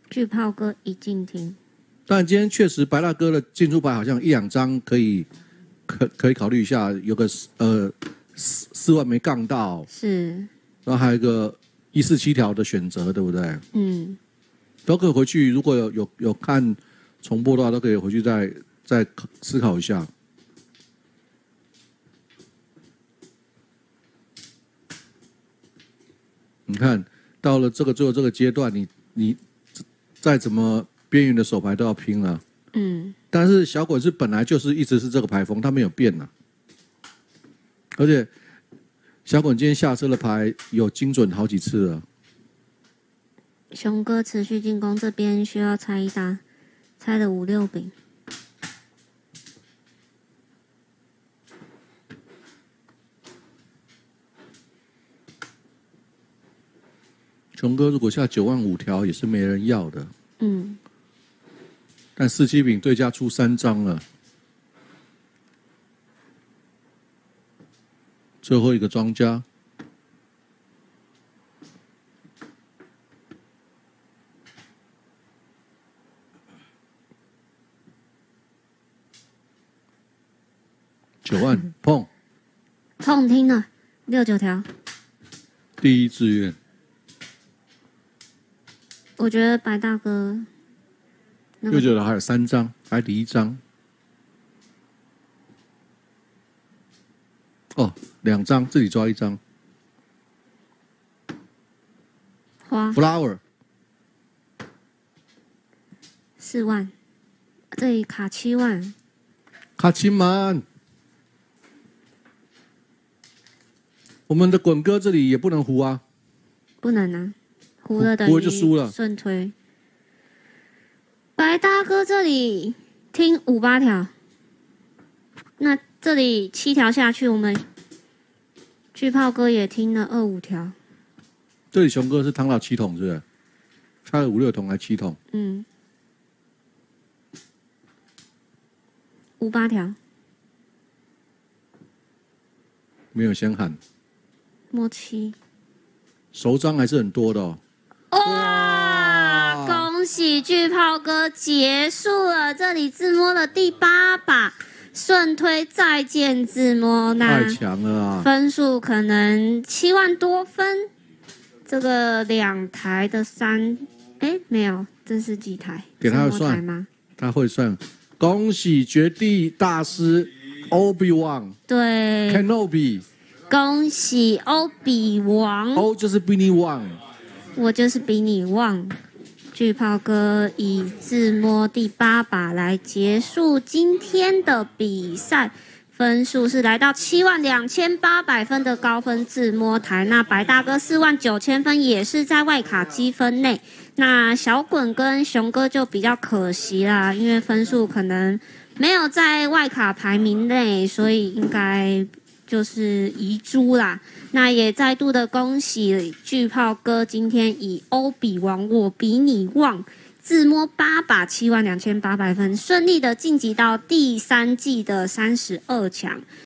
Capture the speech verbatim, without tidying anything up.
巨炮哥一进厅。 但今天确实白大哥的进出牌好像一两张可以可可以考虑一下，有个呃四四万没杠到， 是， 然后还有一个一四七条的选择，对不对？ 嗯， 都可以回去，如果有有有看重播的话，都可以回去再再思考一下。你看到了这个最后这个阶段，你你再怎么边缘的手牌都要拼了。 嗯， 但是小滚是本来就是一直是这个牌风，他没有变呐、啊。而且小滚今天下车的牌有精准好几次了。 熊哥持续进攻，这边需要猜一打，猜了五六饼。 熊哥如果下九万五条也是没人要的。 嗯。 但四七饼对家出三张了，最后一个庄家，九万碰， 碰听了六九条， 第一志愿。 我觉得白大哥。 六九条还有三张，还离一张。哦，两张，自己抓一张。 花 flower 四万，这里卡七万。 卡七万。我们的滚哥这里也不能胡啊。 不能啊，胡了等胡了就输了。 顺推。白大哥这里听五八条，那这里七条下去，我们巨炮哥也听了二五条。 这里熊哥是趟到七桶，是不是？差了五六桶还七桶？ 嗯，五八条， 没有先喊。 摸七， 熟章还是很多的哦。 哇！恭喜巨炮哥结束了这里自摸的第八把，顺推再见自摸，那太强了啊！ 分数可能七万多分。这个两台的三，哎，没有，这是几台？ 给他算算吗？ 他会算。恭喜绝地大师 Obi-Wan， 对 ，Kenobi， 恭喜欧比王 ，O 就是比你旺， 我就是比你旺。巨炮哥以自摸第八把来结束今天的比赛，分数是来到七万两千八百分的高分自摸台。那白大哥四万九千分也是在外卡积分内。那小滚跟熊哥就比较可惜啦，因为分数可能没有在外卡排名内，所以应该就是遗珠啦。那也再度的恭喜巨炮哥今天以欧比王我比你旺自摸八把七万两千八百分，顺利的晋级到第三季的三十二强。